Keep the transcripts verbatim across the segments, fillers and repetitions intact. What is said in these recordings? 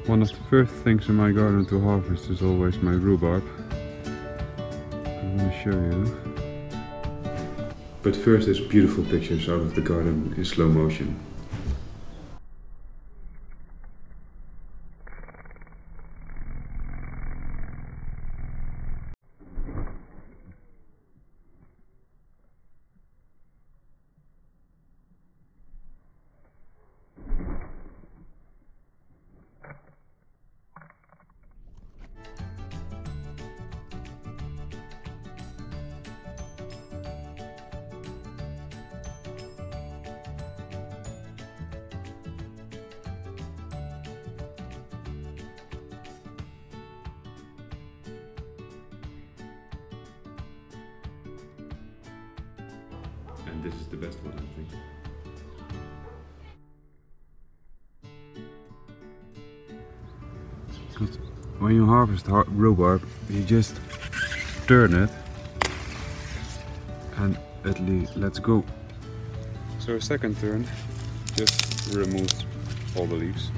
One of the first things in my garden to harvest is always my rhubarb. I'm going to show you. But first there's beautiful pictures out of the garden in slow motion. And this is the best one, I think. Because when you harvest rhubarb, you just turn it and it lets go. So a second turn just removes all the leaves.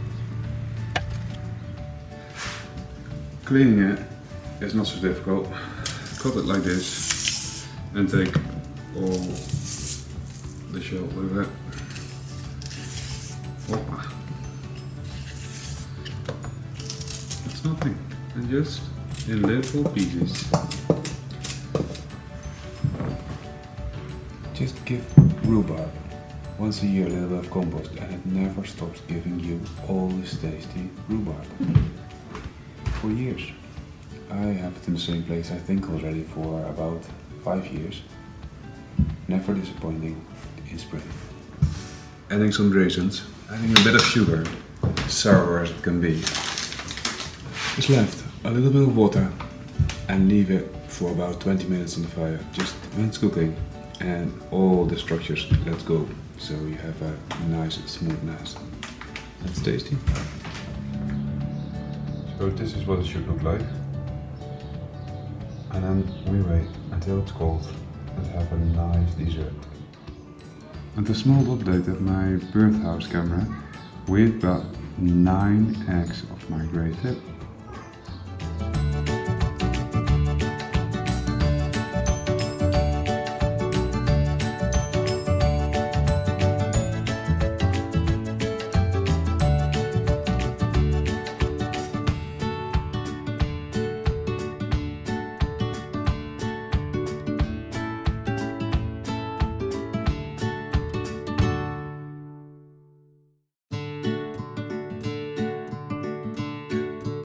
Cleaning it is not so difficult. Cut it like this and take all the shell with it. Hoppa. It's nothing. And just in little pieces. Just give rhubarb once a year a little bit of compost and it never stops giving you all this tasty rhubarb. For years. I have it in the same place I think already for about five years. Never disappointing in spring. Adding some raisins, adding a bit of sugar, sour as it can be. Just left a little bit of water and leave it for about twenty minutes on the fire, just when it's cooking, and all the structures let go, so you have a nice smooth mass. That's tasty. So this is what it should look like. And then we wait until it's cold and have a nice dessert. And a small update of my birdhouse camera. We've got nine eggs of my grey tip.